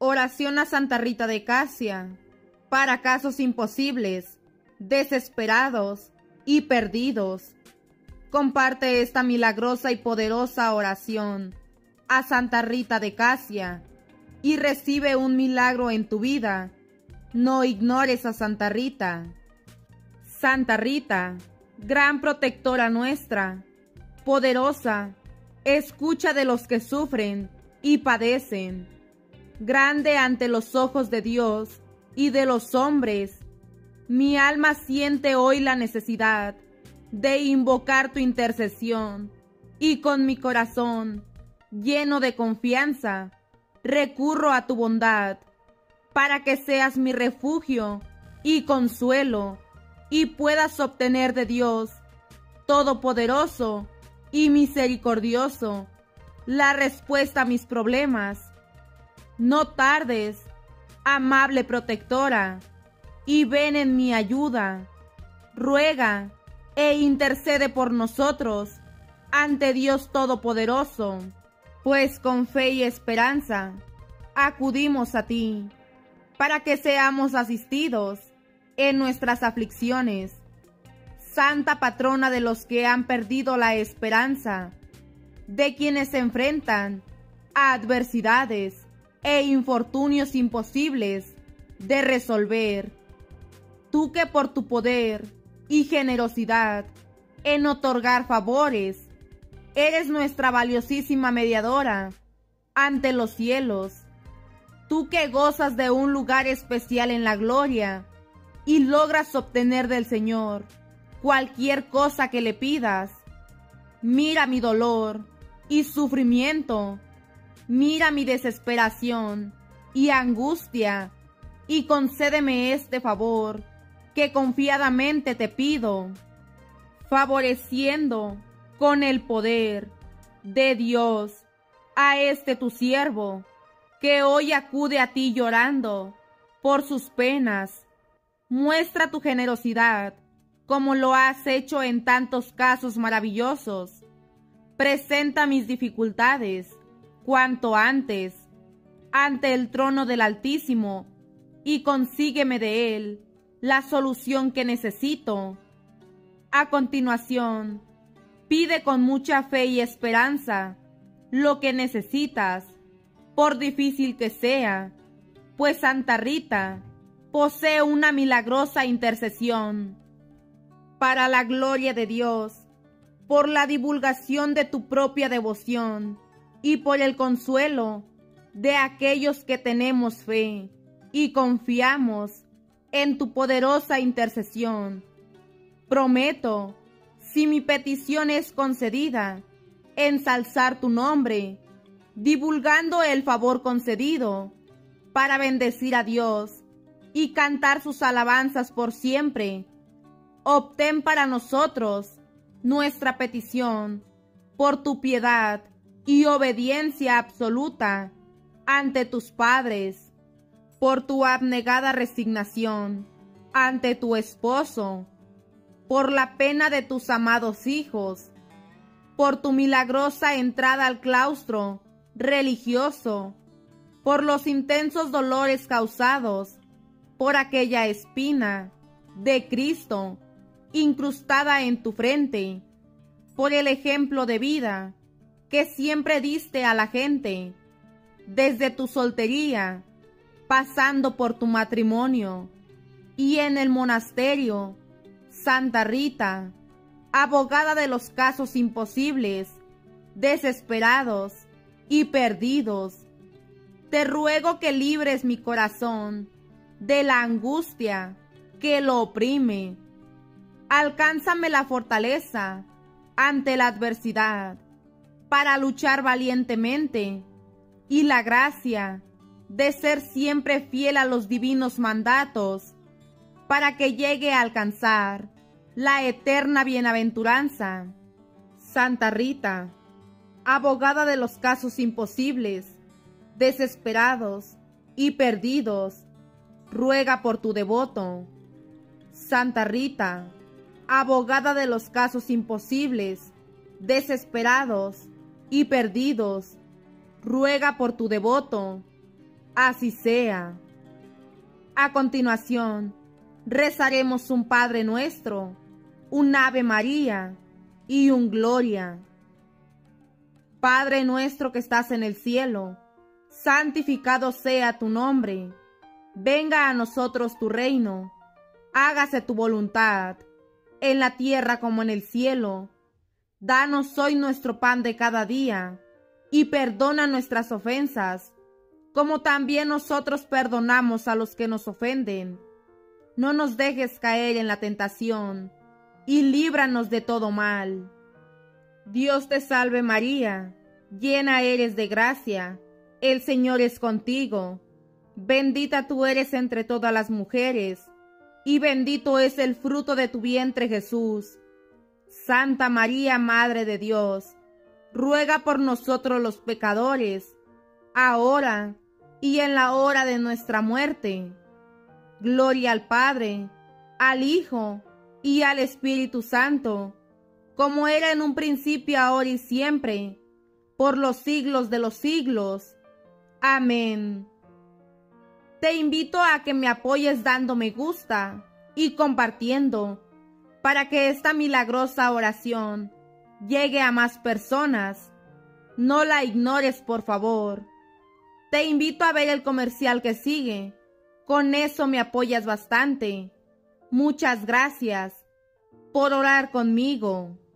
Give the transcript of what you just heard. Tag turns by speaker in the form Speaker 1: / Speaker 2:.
Speaker 1: Oración a Santa Rita de Casia, para casos imposibles, desesperados y perdidos. Comparte esta milagrosa y poderosa oración a Santa Rita de Casia y recibe un milagro en tu vida. No ignores a Santa Rita. Santa Rita, gran protectora nuestra, poderosa, escucha de los que sufren y padecen. Grande ante los ojos de Dios y de los hombres, mi alma siente hoy la necesidad de invocar tu intercesión, y con mi corazón lleno de confianza recurro a tu bondad, para que seas mi refugio y consuelo, y puedas obtener de Dios Todopoderoso y Misericordioso la respuesta a mis problemas. No tardes, amable protectora, y ven en mi ayuda. Ruega e intercede por nosotros ante Dios Todopoderoso, pues con fe y esperanza acudimos a ti, para que seamos asistidos en nuestras aflicciones. Santa patrona de los que han perdido la esperanza, de quienes se enfrentan a adversidades e infortunios imposibles de resolver. Tú que por tu poder y generosidad en otorgar favores, eres nuestra valiosísima mediadora ante los cielos. Tú que gozas de un lugar especial en la gloria y logras obtener del Señor cualquier cosa que le pidas. Mira mi dolor y sufrimiento, mira mi desesperación y angustia, y concédeme este favor que confiadamente te pido, favoreciendo con el poder de Dios a este tu siervo, que hoy acude a ti llorando por sus penas. Muestra tu generosidad, como lo has hecho en tantos casos maravillosos. Presenta mis dificultades cuanto antes ante el trono del Altísimo, y consígueme de él la solución que necesito. A continuación, pide con mucha fe y esperanza lo que necesitas, por difícil que sea, pues Santa Rita posee una milagrosa intercesión. Para la gloria de Dios, por la divulgación de tu propia devoción y por el consuelo de aquellos que tenemos fe y confiamos en tu poderosa intercesión, prometo, si mi petición es concedida, ensalzar tu nombre, divulgando el favor concedido, para bendecir a Dios y cantar sus alabanzas por siempre. Obtén para nosotros nuestra petición, por tu piedad y obediencia absoluta ante tus padres, por tu abnegada resignación ante tu esposo, por la pena de tus amados hijos, por tu milagrosa entrada al claustro religioso, por los intensos dolores causados por aquella espina de Cristo incrustada en tu frente, por el ejemplo de vida que siempre diste a la gente, desde tu soltería, pasando por tu matrimonio, y en el monasterio. Santa Rita, abogada de los casos imposibles, desesperados y perdidos, te ruego que libres mi corazón de la angustia que lo oprime. Alcánzame la fortaleza ante la adversidad para luchar valientemente, y la gracia de ser siempre fiel a los divinos mandatos, para que llegue a alcanzar la eterna bienaventuranza. Santa Rita, abogada de los casos imposibles, desesperados y perdidos, ruega por tu devoto. Santa Rita, abogada de los casos imposibles, desesperados y perdidos, ruega por tu devoto. Así sea. A continuación, rezaremos un Padre Nuestro, un Ave María y un Gloria. Padre nuestro que estás en el cielo, santificado sea tu nombre. Venga a nosotros tu reino. Hágase tu voluntad, en la tierra como en el cielo. Danos hoy nuestro pan de cada día, y perdona nuestras ofensas, como también nosotros perdonamos a los que nos ofenden. No nos dejes caer en la tentación, y líbranos de todo mal. Dios te salve María, llena eres de gracia, el Señor es contigo. Bendita tú eres entre todas las mujeres, y bendito es el fruto de tu vientre Jesús. Santa María, Madre de Dios, ruega por nosotros los pecadores, ahora y en la hora de nuestra muerte. Gloria al Padre, al Hijo y al Espíritu Santo, como era en un principio, ahora y siempre, por los siglos de los siglos. Amén. Te invito a que me apoyes dando me gusta y compartiendo, para que esta milagrosa oración llegue a más personas. No la ignores, por favor. Te invito a ver el comercial que sigue. Con eso me apoyas bastante. Muchas gracias por orar conmigo.